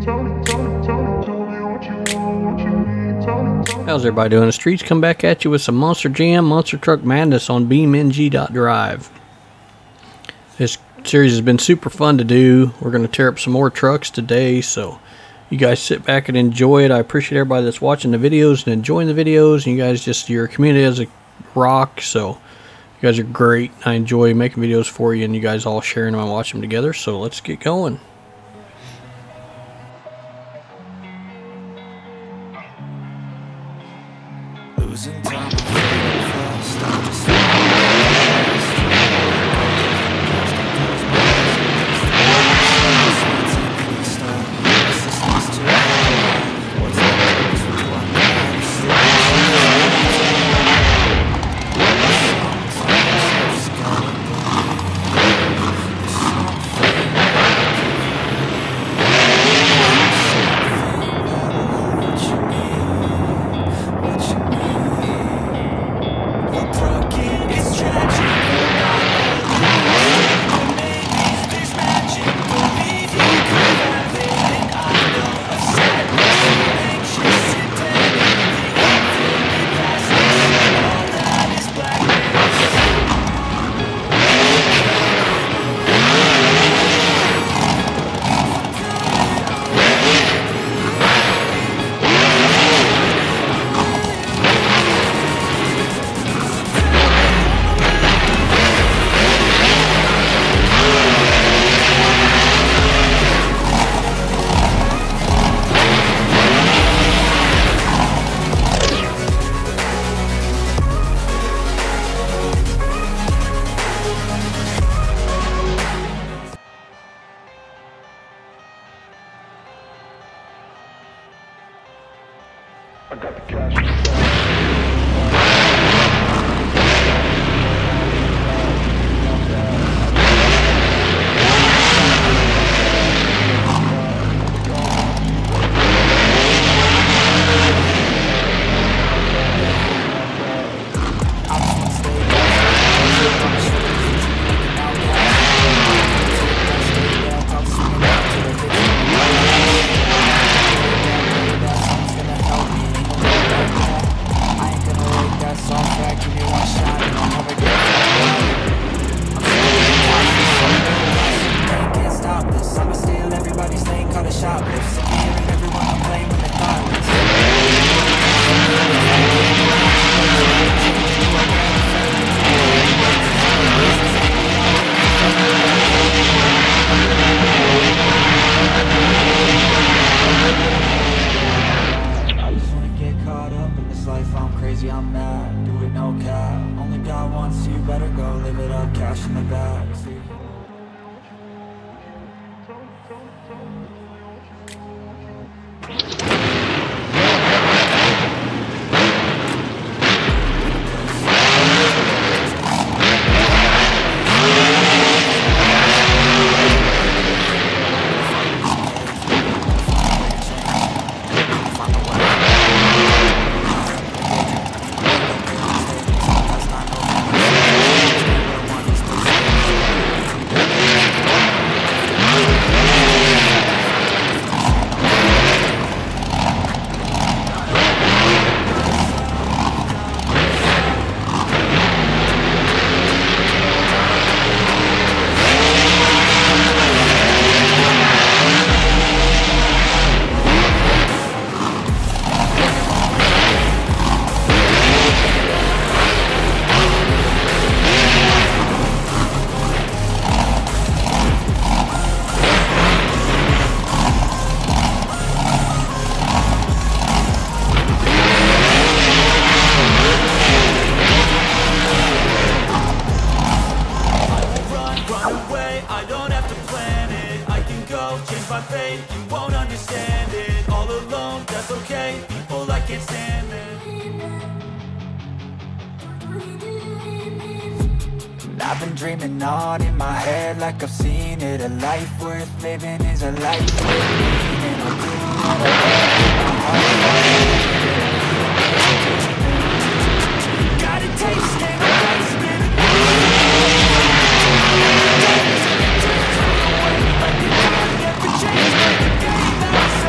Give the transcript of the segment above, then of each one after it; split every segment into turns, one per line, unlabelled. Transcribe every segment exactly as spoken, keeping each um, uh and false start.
How's everybody doing? The streets come back at you with some Monster Jam, Monster Truck Madness on Beam N G dot drive. This series has been super fun to do. We're going to tear up some more trucks today, so you guys sit back and enjoy it. I appreciate everybody that's watching the videos and enjoying the videos. And you guys, just your community as a rock, so you guys are great. I enjoy making videos for you and you guys all sharing them and watching them together. So let's get going.
Losing time fast, I just I got the cash. I'm mad, do it no cap. Only God wants you, better go live it up, cash in the bag. Change my fate, you won't understand it. All alone, that's okay. People, I can't stand it. I've been dreaming on in my head like I've seen it. A life worth living is a life worth living. I'm doing what I want. Got a taste and a taste. Change the game.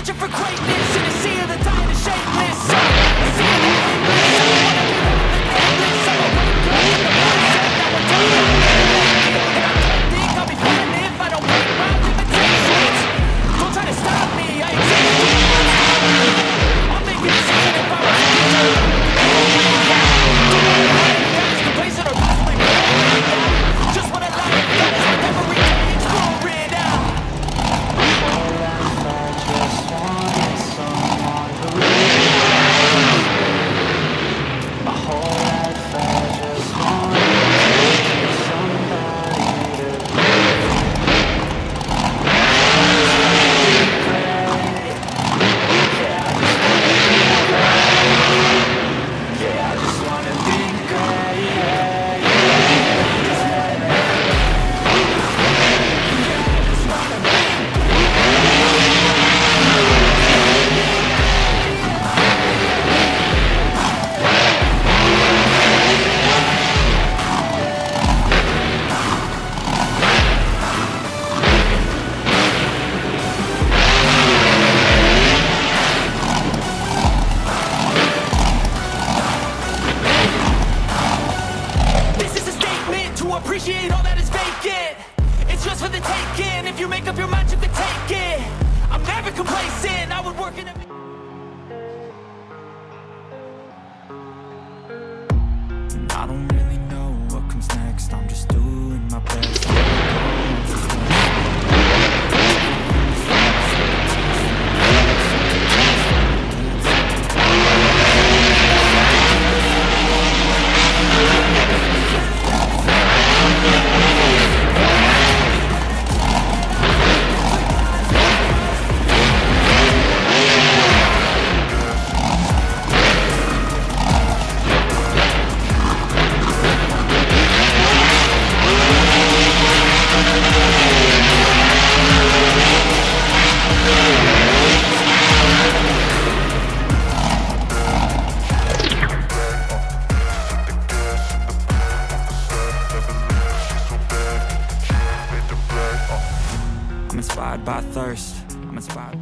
searching for greatness in a sea of the dying and shapeless. A sea of the nameless. I wanna be one of the nameless. I'm a wake up in the mindset. Now we're done. And I don't think I'll be fine if I don't break my limitations. Don't try to stop me, I exist. I'll make a decision if I was to do it. Complacent or possibly broken. Just what I like, that is like every day it's growing out. My whole life I just wanna be somebody to yeah, I just wanna be great. Appreciate all that is vacant. It's just for the taking. If you make up your mind, you can take it. I'm never complacent. I would work in a... I don't really know what comes next. I'm just doing my best. I'm inspired by thirst. I'm inspired.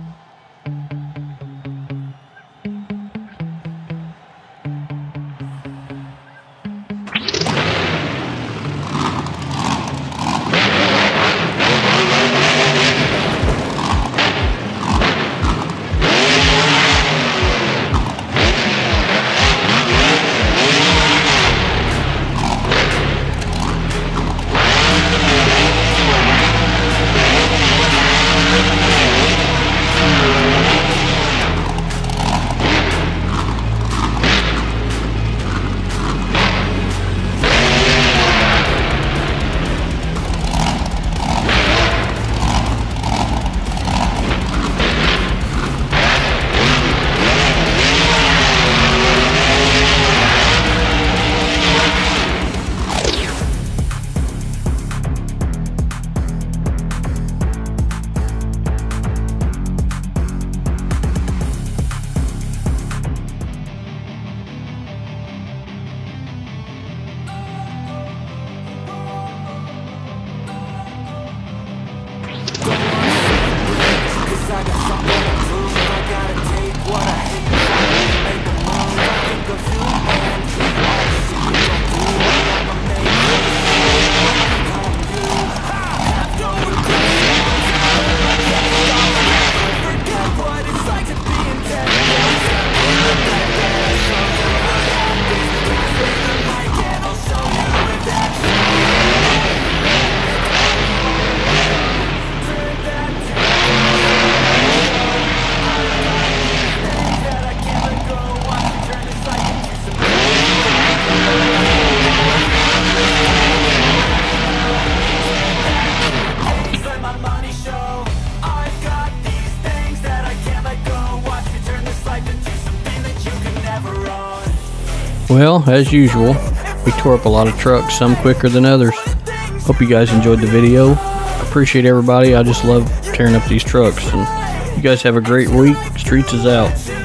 Well, as usual, we tore up a lot of trucks, some quicker than others. Hope you guys enjoyed the video. Appreciate everybody. I just love tearing up these trucks. And you guys have a great week. Streets is out.